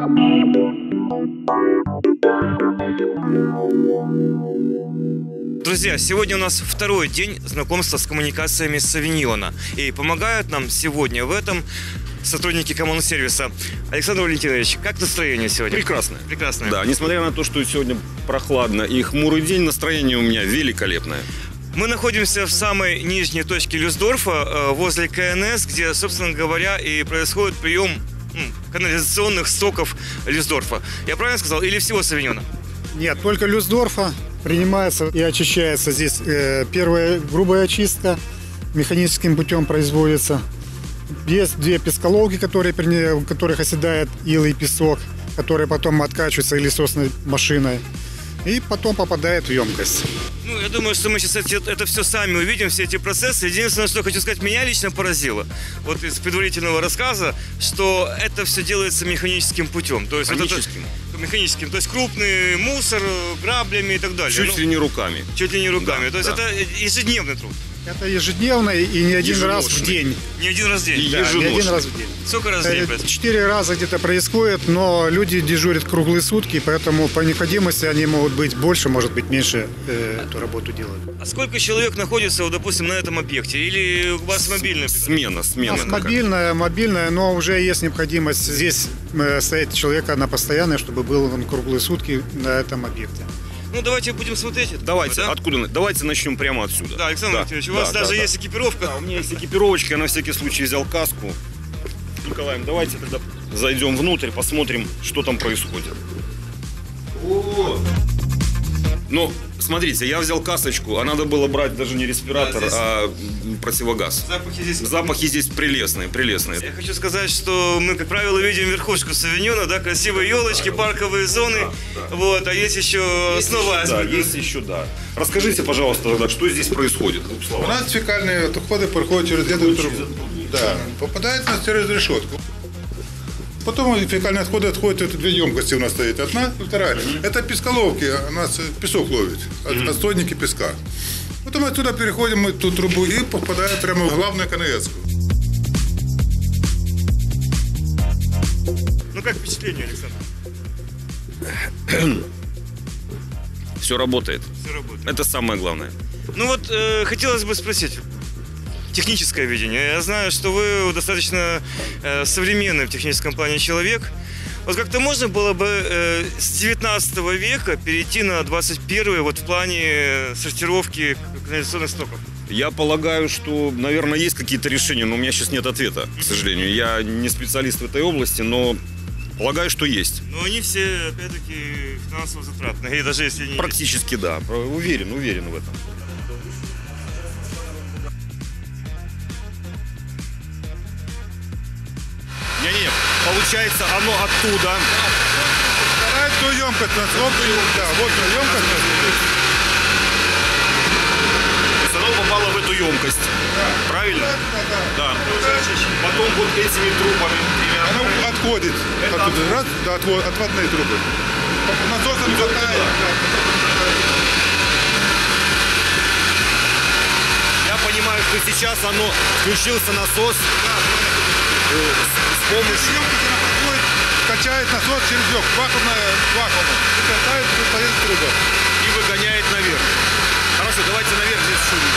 Друзья, сегодня у нас второй день знакомства с коммуникациями Савиньона. И помогают нам сегодня в этом сотрудники коммунсервиса. Александр Валентинович, как настроение сегодня? Прекрасное. Прекрасное. Да, несмотря на то, что сегодня прохладно и хмурый день, настроение у меня великолепное. Мы находимся в самой нижней точке Люсдорфа, возле КНС, где, собственно говоря, и происходит прием канализационных стоков Люсдорфа. Я правильно сказал? Или всего Савиньона? Нет, только Люсдорфа принимается и очищается здесь. Первая грубая очистка механическим путем производится. Есть две песколовки, в которых оседает ил и песок, которые потом откачиваются илисосной машиной и потом попадает в емкость. Ну, я думаю, что мы сейчас это все сами увидим, все эти процессы. Единственное, что хочу сказать, меня лично поразило, вот из предварительного рассказа, что это все делается механическим путем. То есть механическим. То есть крупный мусор, граблями и так далее. Чуть ли не руками. Чуть ли не руками. Да, то есть это ежедневный труд. Это ежедневно и не один раз в день. Не один раз в день? Да, не один раз в день. Сколько раз в день происходит? 4 раза где-то происходит, но люди дежурят круглые сутки, поэтому по необходимости они могут быть больше, может быть меньше эту работу делают. А сколько человек находится, вот, допустим, на этом объекте? Или у вас мобильная? Смена. У нас мобильная, но уже есть необходимость здесь стоять человека на постоянной, чтобы был он круглые сутки на этом объекте. Ну, давайте будем смотреть. Давайте, да? Откуда? Давайте начнем прямо отсюда. Да, Александр Валентинович, у вас даже есть экипировка. Да, у меня есть экипировочка, я на всякий случай взял каску. Николаем, давайте тогда зайдем внутрь, посмотрим, что там происходит. Ну, смотрите, я взял касочку, а надо было брать даже не респиратор, а противогаз. Запахи здесь прелестные. Я хочу сказать, что мы, как правило, видим верхушку Савиньона, да, красивые елочки, парковые зоны, да. Вот, а есть еще снова айсберг. Да, есть еще, да. Расскажите, пожалуйста, тогда, что здесь происходит? У нас фекальные отходы проходят через эту трубу. Да, попадает у нас через решетку. Потом фекальные отходы отходят, это две емкости у нас стоит. Одна и вторая. Это песколовки, у нас песок ловит, отстойники песка. Потом отсюда переходим мы ту трубу и попадаем прямо в главную КНС-ку. Ну как впечатление, Александр? Все работает. Все работает. Это самое главное. Ну вот, хотелось бы спросить. Техническое видение. Я знаю, что вы достаточно современный в техническом плане человек. Вот как-то можно было бы с 19 века перейти на 21 вот в плане сортировки канализационных стоков? Я полагаю, что, наверное, есть какие-то решения, но у меня сейчас нет ответа, к сожалению. Я не специалист в этой области, но полагаю, что есть. Но они все, опять-таки, финансово затратные, и даже если не... Практически, да. Уверен в этом. Не-не, получается, оно оттуда. Вторая ту емкость, да, вот емкость. То есть оно попало в эту емкость. Да. Правильно? Да. Потом вот этими трубами. Оно отходит. Оттуда. Раз, да, отводные трубы. Насосом хватает. Я понимаю, что сейчас оно включился насос. С помощью емкости она подходит, качает насос через вакуум и катает поедет труба. И выгоняет наверх. Хорошо, давайте наверх здесь шумим.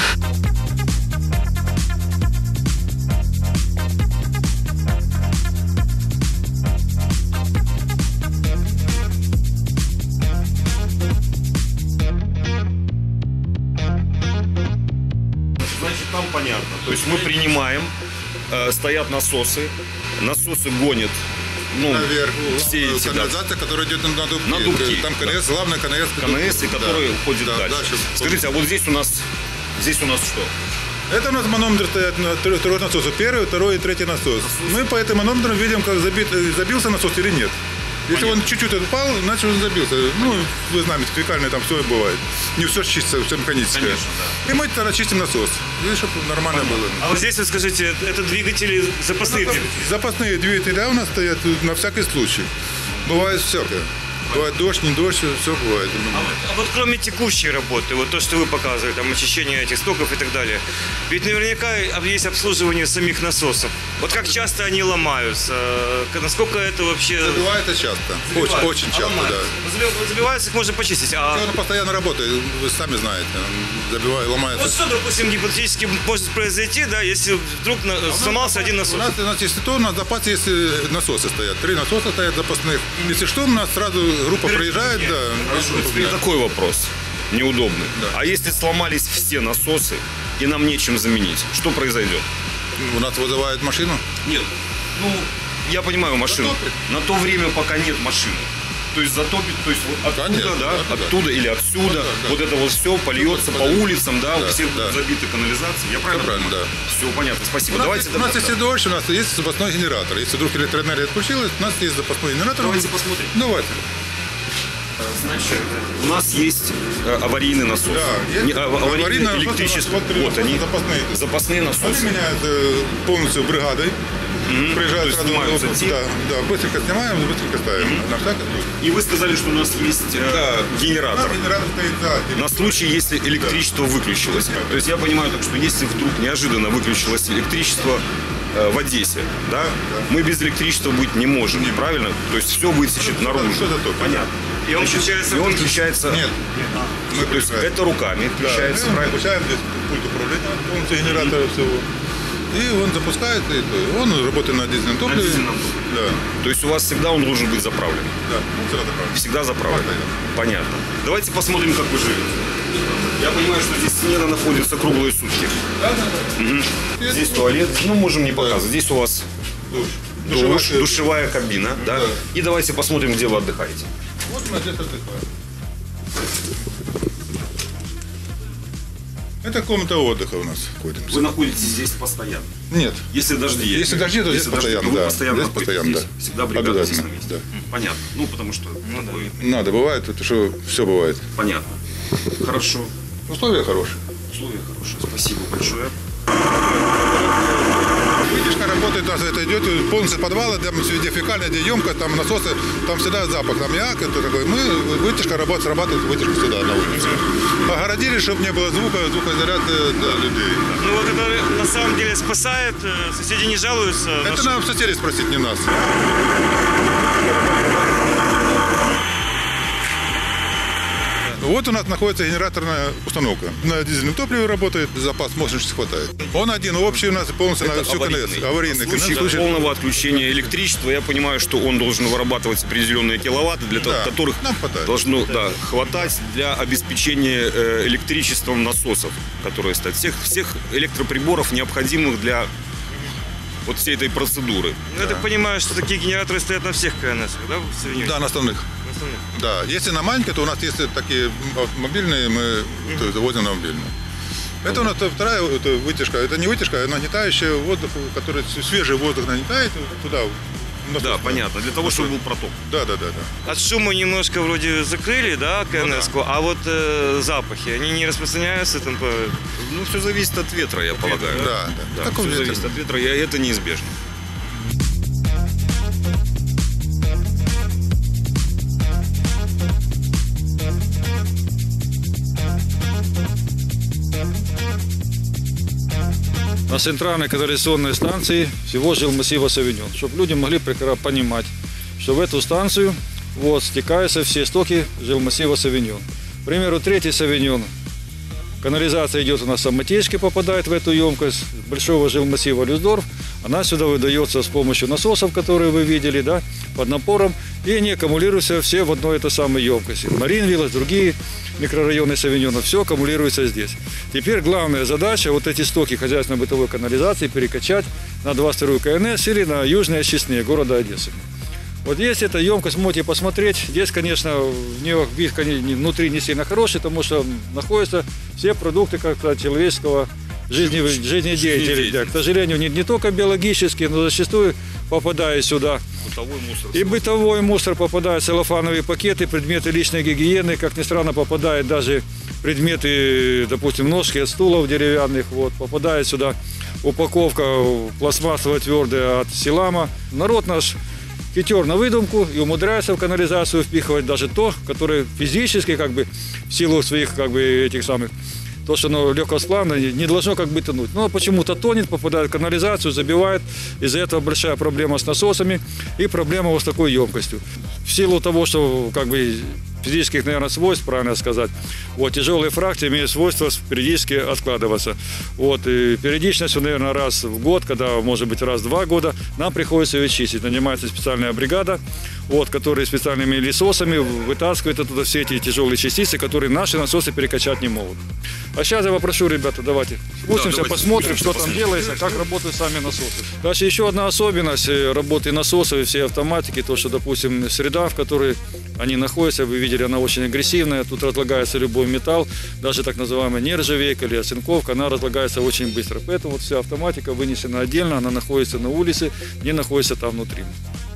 Значит, там понятно. То есть мы принимаем, стоят насосы гонят. Ну, наверх, все эти канализация, которая идет на дубки. На дубки. Там КНС, главное КНС. КНС, и который уходит дальше. Скажите, а вот здесь у нас что? Это у нас манометр стоят на трех насосах. Первый, второй и третий насос. Мы по этому манометру видим, как забился насос или нет. Если он чуть-чуть упал, значит он забился. Ну, вы знаете, фекальное там все бывает. Не все чистится, все механическое. Конечно, да. И мы тогда чистим насос. И чтобы нормально было. А вот здесь, вот скажите, это двигатели запасные двигатели? Запасные двигатели у нас стоят на всякий случай. Бывает всякое. Бывает дождь, не дождь, все бывает. А вот кроме текущей работы, вот то, что вы показывали, там очищение этих стоков и так далее, ведь наверняка есть обслуживание самих насосов. Вот как часто они ломаются? Насколько это вообще... Забивает это часто. Очень часто, да. Забиваются, их можно почистить. Он постоянно работает, вы сами знаете. Забивает, ломается. Вот что, допустим, гипотетически может произойти, да, если вдруг сломался один насос? У нас, если то, у нас в запасе есть насосы стоят. 3 насоса стоят запасных. Если что, у нас сразу группа приезжает, да. Теперь такой вопрос, неудобный. Да. А если сломались все насосы и нам нечем заменить, что произойдет? У нас вызывают машину. Нет, ну, я понимаю машину. Затопит. На то время, пока нет машины. То есть затопит, то есть вот оттуда, Конечно, да, да. оттуда или отсюда, Да. вот это вот все польется по улицам, да, у всех да. будут забиты канализации. Я правильно правильно, понимаю? да. Все понятно, спасибо. У нас, Давайте у нас если дождь, у нас есть запасной генератор. Если вдруг электроэнергия отключилась, у нас есть запасной генератор. Давайте посмотрим. Давайте. Значит, у нас есть аварийный насос. Да, есть Аварийный насос, электрический. вот они, запасные. запасные Они насосы. меняют полностью бригадой. Приезжают То есть снимаются те. Да, быстренько снимаем, быстренько ставим. На всякий случай. И вы сказали, что у нас есть генератор. У нас генератор стоит за. На случай, если электричество выключилось. То есть я понимаю, так, что если вдруг неожиданно выключилось электричество в Одессе, да, мы без электричества быть не можем, правильно? То есть все высечет наружу. Что за ток? Понятно. И он включается... И он включается... Нет. Мы То есть включаем. это руками включается, Мы правильно? включаем здесь пульт управления полностью генератора всего. И он запускает, и он работает на дизельном топливе. дизельном Да, То есть у вас всегда он должен быть заправлен. да, он сразу заправлен. Всегда заправлен. Постоянно. Понятно. Давайте посмотрим, как вы живете. Я понимаю, что здесь смена находится круглые сутки. Здесь туалет. Ну, можем не показывать. Здесь у вас душ, душевая кабина. Да? Да. И давайте посмотрим, где вы отдыхаете. Вот мы здесь отдыхаем. Это комната отдыха у нас. Вы находитесь здесь постоянно. Нет. Если дожди есть. Если дожди, то здесь постоянно, вы да. постоянно Здесь находитесь постоянно, здесь. да. Всегда бригада здесь на Обязательно, месте. да. Понятно. Ну, потому что такое... Надо, бывает, это что все бывает. Понятно. Хорошо. Условия хорошие. Условия хорошие. Спасибо большое. Вытяжка работает, у нас это идет полностью подвала, там где фекальная, где емкость, там насосы, там всегда запах аммиак, это такой. Мы, вытяжка работает, срабатывает вытяжка сюда, на улице. Огородили, чтобы не было звука, звукоизоляции для людей. Ну вот это на самом деле спасает, соседи не жалуются. Это надо соседей спросить, не нас. Вот у нас находится генераторная установка. На дизельном топливе работает, запас мощности хватает. Он один общий у нас полностью на всю канализацию. Аварийный. В случае канал. полного отключения электричества, я понимаю, что он должен вырабатывать определенные киловатты, для Да, которых нам хватает. должно хватать для обеспечения электричеством насосов, которые стоят. Всех электроприборов, необходимых для вот всей этой процедуры. Ну, я так понимаю, что такие генераторы стоят на всех КНС, да, в Савиньоне? Да, на основных. На основных. Да, если на маленькой, то у нас есть такие мобильные, мы завозим на мобильные. Это у нас вторая это вытяжка. Это не вытяжка, а нагнетающая воздух, который свежий воздух нагнетает туда. Да, понятно. Для того, чтобы был проток. Да. От шума немножко вроде закрыли, да, КНС-ку, а вот запахи, они не распространяются там по... Ну, все зависит от ветра, я полагаю. Да. Да, Какой все ветер? зависит от ветра, и это неизбежно. На центральной канализационной станции всего жилмассива Савиньон, чтобы люди могли понимать, что в эту станцию стекаются все стоки жилмассива Савиньон. К примеру, третий Савиньон, канализация идет у нас самотечки, попадает в эту емкость большого жилмассива Люсдорф. Она сюда выдается с помощью насосов, которые вы видели, да, под напором, и они аккумулируются все в одной этой самой емкости. Маринвилл, другие микрорайоны Савиньона, все аккумулируется здесь. Теперь главная задача вот эти стоки хозяйственно-бытовой канализации перекачать на 22-ю КНС или на южные очистные города Одессы. Вот есть эта емкость, можете посмотреть. Здесь, конечно, в нее вид внутри не сильно хороший, потому что находятся все продукты как-то человеческого жизнедеятельности. Да, к сожалению, не только биологические, но зачастую попадает сюда. Бытовой мусор. И бытовой мусор попадает, целлофановые пакеты, предметы личной гигиены. Как ни странно, попадают даже предметы, допустим, ножки от стулов деревянных. Попадает сюда упаковка пластмассовая твердая от Силама. Народ наш хитер на выдумку и умудряется в канализацию впихивать даже то, которое физически, как бы, в силу своих, как бы, этих самых, то, что оно легкосплавно, не должно как бы тонуть. Но почему-то тонет, попадает в канализацию, забивает. Из-за этого большая проблема с насосами и проблема вот с такой емкостью. В силу того, что как бы физических, наверное, свойств, правильно сказать, вот, тяжелые фракции имеют свойство периодически откладываться. Вот, и периодичность, наверное, раз в год, когда, может быть, раз в 2 года, нам приходится ее чистить. Нанимается специальная бригада, вот, которые специальными лесосами вытаскивают оттуда все эти тяжелые частицы, которые наши насосы перекачать не могут. А сейчас я попрошу, ребята, давайте спустимся, давайте посмотрим, спустимся, что там делается, как работают сами насосы. Дальше еще одна особенность работы насосов и всей автоматики, то, что, допустим, среда, в которой они находятся, вы видели, она очень агрессивная, тут разлагается любой металл, даже так называемая нержавейка или оцинковка, она разлагается очень быстро. Поэтому вот вся автоматика вынесена отдельно, она находится на улице, не находится там внутри.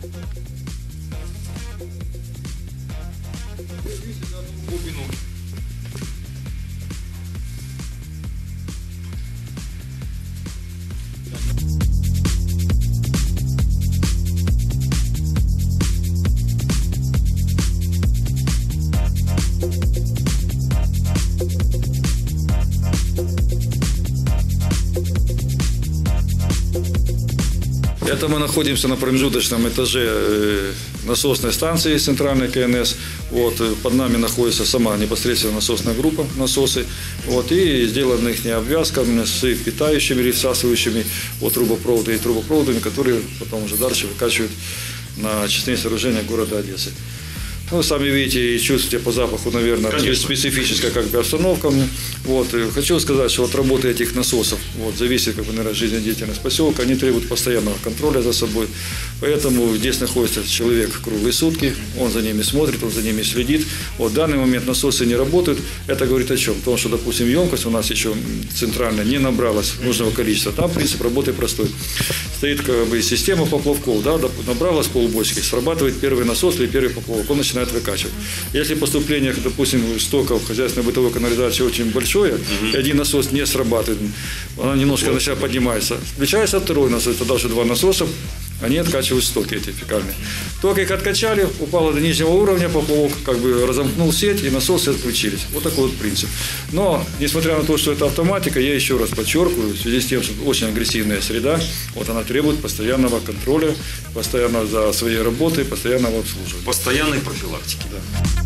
Это мы находимся на промежуточном этаже насосной станции центральной КНС. Вот, под нами находится сама непосредственно насосная группа, насосы. Вот, и сделана их обвязка с питающими или всасывающими вот, трубопроводами и трубопроводами, которые потом уже дальше выкачивают на очистные сооружения города Одессы. Ну, сами видите и чувствуете по запаху, наверное, специфическая как бы обстановка. Вот. И хочу сказать, что от работы этих насосов вот, зависит, как бы, наверное, жизнедеятельность поселка. Они требуют постоянного контроля за собой. Поэтому здесь находится человек круглые сутки, он за ними смотрит, он за ними следит. Вот, в данный момент насосы не работают. Это говорит о чем? О том, что, допустим, емкость у нас еще центральная не набралась нужного количества. Там принцип работы простой. Стоит как бы система поплавков, да, набралась полбочки, срабатывает первый насос или первый поплавок, он начинает выкачивать. Если поступление, допустим, стоков хозяйственно-бытовой канализации очень большое, и один насос не срабатывает, она немножко начинает подниматься, включается второй насос, тогда уже 2 насоса, они откачивают стоки эти фекальные. Только их откачали, упало до нижнего уровня, поплавок как бы разомкнул сеть, и насосы отключились. Вот такой вот принцип. Но, несмотря на то, что это автоматика, я еще раз подчеркиваю, в связи с тем, что очень агрессивная среда, вот она требует постоянного контроля, постоянно за своей работой, постоянного обслуживания. Постоянной профилактики. Да.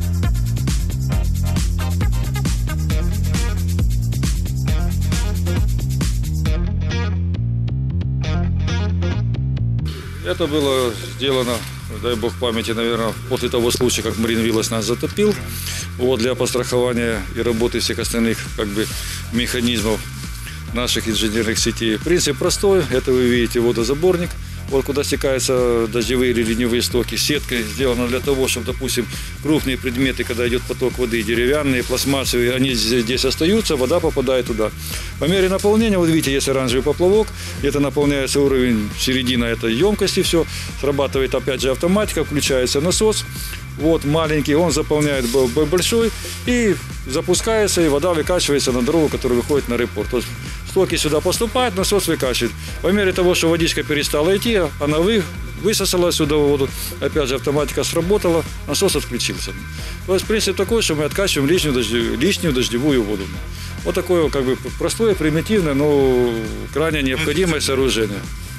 Это было сделано, дай бог памяти, наверное, после того случая, как Марин Виллас нас затопил. Вот, для пострахования и работы всех остальных как бы, механизмов наших инженерных сетей. Принцип простой. Это вы видите водозаборник, вот куда стекаются дождевые или ливневые стоки. Сетка сделана для того, чтобы, допустим, крупные предметы, когда идет поток воды, деревянные, пластмассовые, они здесь остаются, вода попадает туда. По мере наполнения, вот видите, есть оранжевый поплавок, где-то наполняется уровень, середина этой емкости, все, срабатывает опять же автоматика, включается насос, вот маленький, он заполняет большой и запускается, и вода выкачивается на дорогу, которая выходит на репорт. То есть стоки сюда поступают, насос выкачивает. По мере того, что водичка перестала идти, она высосала сюда воду, опять же автоматика сработала, насос отключился. То есть принцип такой, что мы откачиваем лишнюю дождевую воду. Вот такое как бы простое, примитивное, но крайне необходимое сооружение.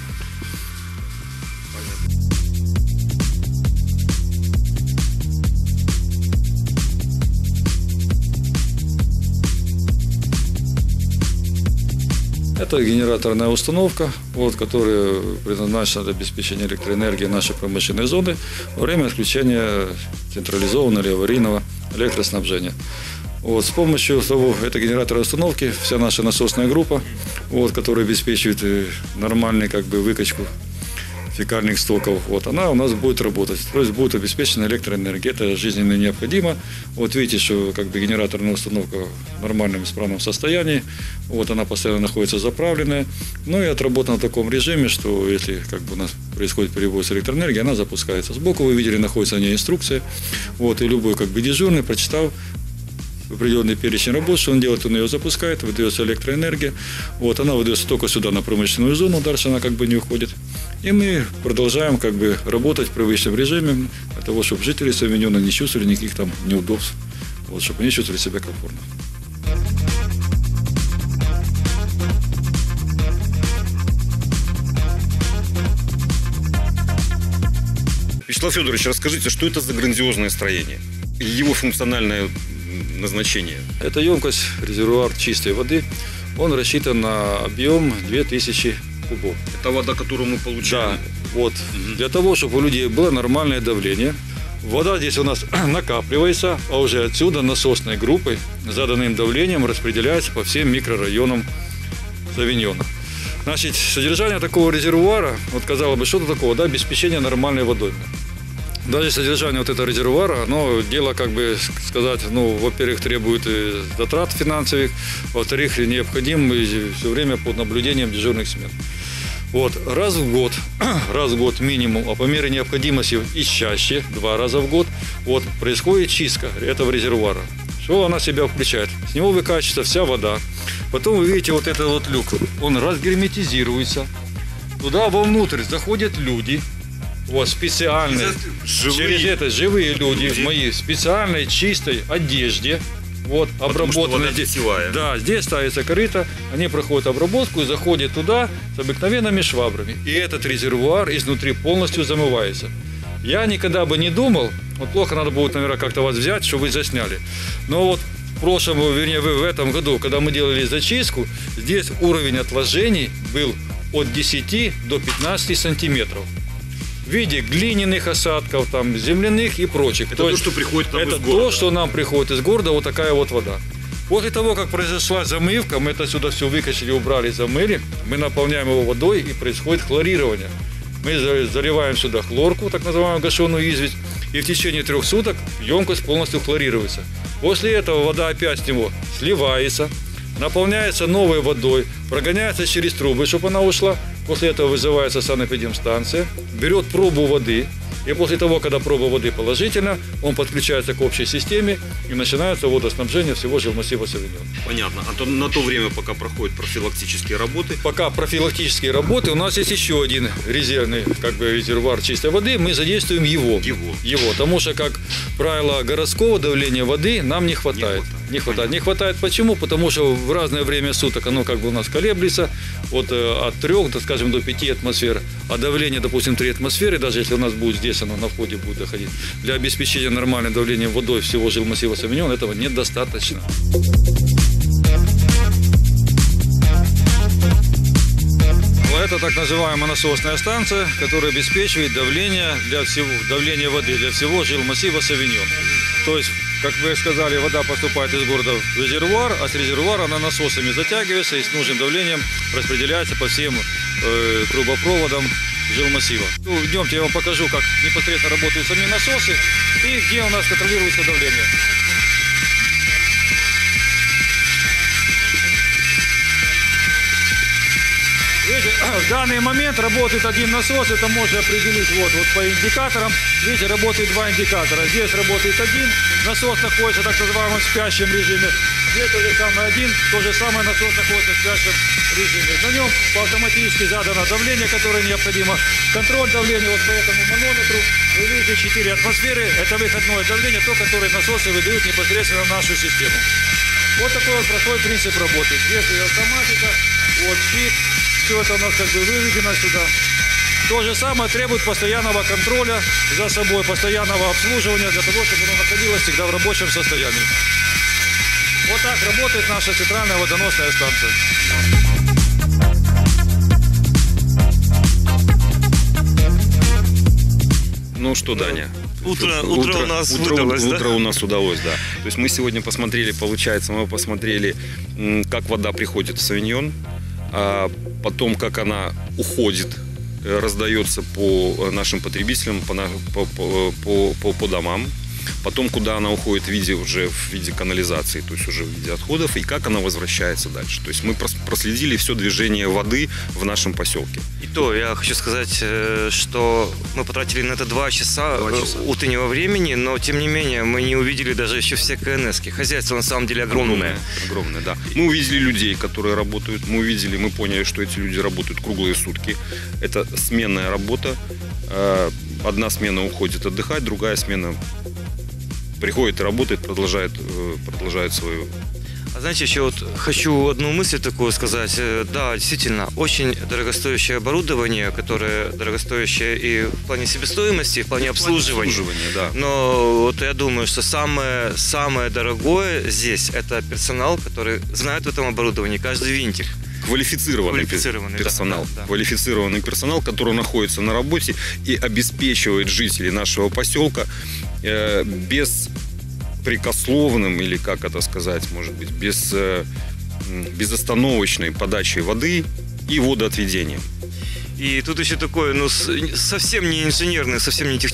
Это генераторная установка, вот, которая предназначена для обеспечения электроэнергии нашей промышленной зоны во время отключения централизованного или аварийного электроснабжения. Вот, с помощью этой генераторной установки вся наша насосная группа, вот, которая обеспечивает нормальную как бы, выкачку фекальных стоков, вот, она у нас будет работать. То есть будет обеспечена электроэнергия. Это жизненно необходимо. Вот видите, что как бы, генераторная установка в нормальном, исправном состоянии. Вот, она постоянно находится заправленная. Ну и отработана в таком режиме, что если как бы, у нас происходит перевоз электроэнергии, она запускается. Сбоку вы видели, находится на ней инструкция. Вот, и любой как бы, дежурный, прочитав определенный перечень работ, что он делает, он ее запускает, выдается электроэнергия. Вот, она выдается только сюда, на промышленную зону, дальше она как бы не уходит. И мы продолжаем как бы работать в привычном режиме для того, чтобы жители Савиньона не чувствовали никаких там неудобств, вот, чтобы они чувствовали себя комфортно. Вячеслав Федорович, расскажите, что это за грандиозное строение? И его функциональное назначение? Это емкость, резервуар чистой воды. Он рассчитан на объем 2000 кубов. Это вода, которую мы получаем? Да, вот. Для того, чтобы у людей было нормальное давление, вода здесь у нас накапливается, а уже отсюда насосной группой заданным давлением распределяется по всем микрорайонам Савиньона. Значит, содержание такого резервуара, вот казалось бы, что-то такого, да, обеспечение нормальной водой. Даже содержание вот этого резервуара, оно дело, как бы сказать, ну, во-первых, требует затрат финансовых, во-вторых, необходим все время под наблюдением дежурных смен. Вот, раз в год минимум, а по мере необходимости и чаще, 2 раза в год, вот, происходит чистка этого резервуара. Что она в себя включает? С него выкачивается вся вода. Потом вы видите вот этот вот люк, он разгерметизируется. Туда вовнутрь заходят люди, вот, специальные, через это живые люди в моей специальной чистой одежде. Вот, обработанной. Да, здесь ставится корыто, они проходят обработку и заходят туда с обыкновенными швабрами. И этот резервуар изнутри полностью замывается. Я никогда бы не думал, вот плохо надо будет, наверное, как-то вас взять, чтобы вы засняли. Но вот в прошлом, вернее, в этом году, когда мы делали зачистку, здесь уровень отложений был от 10 до 15 сантиметров. В виде глиняных осадков, там, земляных и прочих. Это то, что приходит к нам из города? Это то, что нам приходит из города, вот такая вот вода. После того, как произошла замывка, мы это сюда все выкачали, убрали, замыли, мы наполняем его водой и происходит хлорирование. Мы заливаем сюда хлорку, так называемую гашеную известь, и в течение 3 суток емкость полностью хлорируется. После этого вода опять с него сливается, наполняется новой водой, прогоняется через трубы, чтобы она ушла. После этого вызывается санэпидемстанция, берет пробу воды, и после того, когда проба воды положительна, он подключается к общей системе и начинается водоснабжение всего жилмассива Савиньон. Понятно. А то на то время, пока проходят профилактические работы? Пока профилактические работы, у нас есть еще один резервный, как бы, резервуар чистой воды, мы задействуем его. Потому что, как правило, городского давления воды нам не хватает. Не хватает почему? Потому что в разное время суток оно как бы у нас колеблется от 3, скажем, до 5 атмосфер, а давление, допустим, 3 атмосферы, даже если у нас будет здесь, оно на входе будет доходить, для обеспечения нормального давления водой всего жилмассива Савиньон этого недостаточно. Это так называемая насосная станция, которая обеспечивает давление воды для всего жилмассива Савиньон. То есть, как вы сказали, вода поступает из города в резервуар, а с резервуара она насосами затягивается и с нужным давлением распределяется по всем трубопроводам жилмассива. Ну, идемте, я вам покажу, как непосредственно работают сами насосы и где у нас контролируется давление. Видите, в данный момент работает один насос, это можно определить вот по индикаторам. Видите, работает 2 индикатора. Здесь работает один, насос находится в так называемом спящем режиме. Здесь то же самое один, то же самое насос находится в спящем режиме. На нем автоматически задано давление, которое необходимо. Контроль давления вот по этому манометру. Вы видите 4 атмосферы, это выходное давление, то, которое насосы выдают непосредственно в нашу систему. Вот такой вот простой принцип работы. Здесь автоматика, вот щит. Все это у нас как бы выведено сюда. То же самое требует постоянного контроля за собой, постоянного обслуживания, для того, чтобы оно находилось всегда в рабочем состоянии. Вот так работает наша центральная водоносная станция. Ну что, Даня? Утро у нас выдалось, да? Утро у нас удалось, да. То есть мы сегодня посмотрели, получается, как вода приходит в Савиньон, а потом, как она уходит, раздается по нашим потребителям, по домам. потом куда она уходит в виде канализации, то есть уже в виде отходов, и как она возвращается дальше. То есть мы проследили все движение воды в нашем поселке. И то я хочу сказать, что мы потратили на это 2 часа утреннего времени, но тем не менее мы не увидели даже еще все КНСки. Хозяйство на самом деле огромное. Огромное, да. Мы увидели людей, которые работают, мы поняли, что эти люди работают круглые сутки. Это сменная работа. Одна смена уходит отдыхать, другая смена приходит и работает, продолжает свою. А знаете, еще вот хочу одну мысль такую сказать. Да, действительно, очень дорогостоящее оборудование, которое дорогостоящее и в плане себестоимости, и в плане обслуживания. Да. Но вот я думаю, что самое дорогое здесь – это персонал, который знает в этом оборудовании каждый винтик. Квалифицированный персонал. Да. Квалифицированный персонал, который находится на работе и обеспечивает жителей нашего поселка беспрекословным, или как это сказать, может быть, безостановочной подачей воды и водоотведением. И тут еще такое, совсем не инженерное, совсем не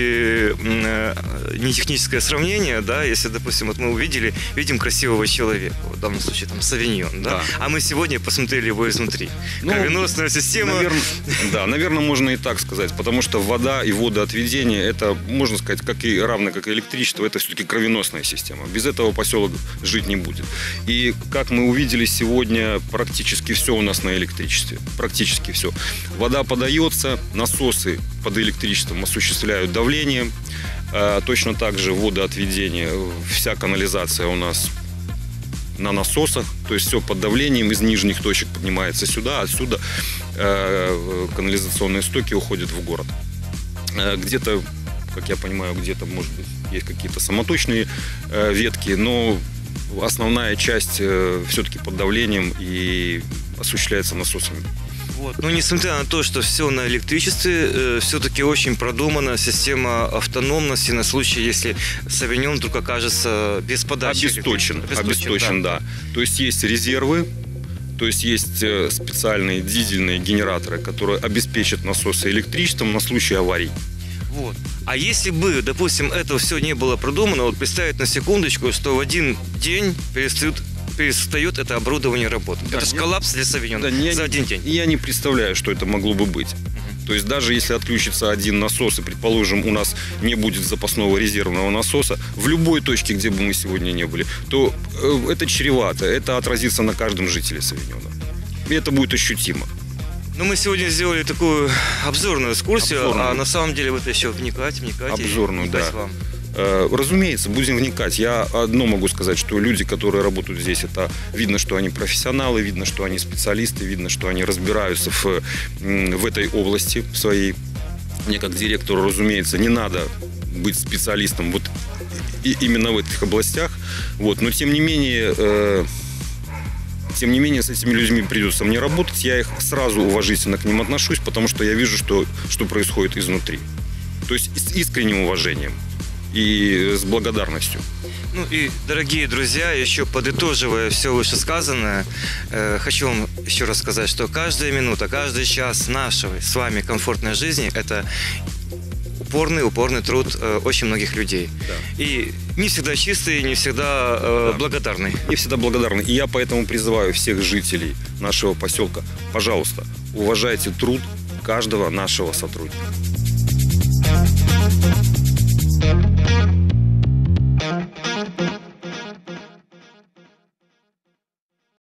техническое сравнение, да, если, допустим, вот мы видим красивого человека, в данном случае там Савиньон, да, а мы сегодня посмотрели его изнутри. Кровеносная система. Наверное, можно и так сказать, потому что вода и водоотведение, это, можно сказать, равно как и электричество, это все-таки кровеносная система. Без этого поселок жить не будет. И, как мы увидели сегодня, практически все у нас на электричестве. Практически все. Вода подается, насосы под электричеством осуществляют давление. Точно так же водоотведение, вся канализация у нас на насосах. То есть все под давлением из нижних точек поднимается сюда, отсюда канализационные стоки уходят в город. Где-то, как я понимаю, где-то, может быть, есть какие-то самоточные ветки, но основная часть все-таки под давлением и осуществляется насосами. Вот. Но несмотря на то, что все на электричестве, все-таки очень продумана система автономности на случай, если Савиньон вдруг окажется без подачи. Обесточен, да. То есть есть резервы, то есть есть специальные дизельные генераторы, которые обеспечат насосы электричеством на случай аварий. Вот. А если бы, допустим, это все не было продумано, вот представить на секундочку, что в один день перестает это оборудование работать. Да, это же коллапс для Савиньона за один день. Я не представляю, что это могло бы быть. То есть даже если отключится один насос, и, предположим, у нас не будет запасного резервного насоса, в любой точке, где бы мы сегодня не были, то это чревато, это отразится на каждом жителе Савиньона. И это будет ощутимо. Ну, мы сегодня сделали такую обзорную экскурсию, а на самом деле в это еще вникать обзорную, вникать да. вам. Разумеется, будем вникать. Я одно могу сказать, что люди, которые работают здесь, это видно, что они профессионалы, видно, что они специалисты, видно, что они разбираются в этой области своей. Мне как директору, разумеется, не надо быть специалистом вот именно в этих областях. Вот. Но тем не менее, с этими людьми придется мне работать. Я их сразу уважительно к ним отношусь, потому что я вижу, что происходит изнутри. То есть с искренним уважением и с благодарностью. Ну и, дорогие друзья, еще подытоживая все вышесказанное, хочу вам еще раз сказать, что каждая минута, каждый час нашей с вами комфортной жизни – это упорный труд очень многих людей. Да. И не всегда чистый, не всегда благодарный. Не всегда благодарный. И я поэтому призываю всех жителей нашего поселка, пожалуйста, уважайте труд каждого нашего сотрудника.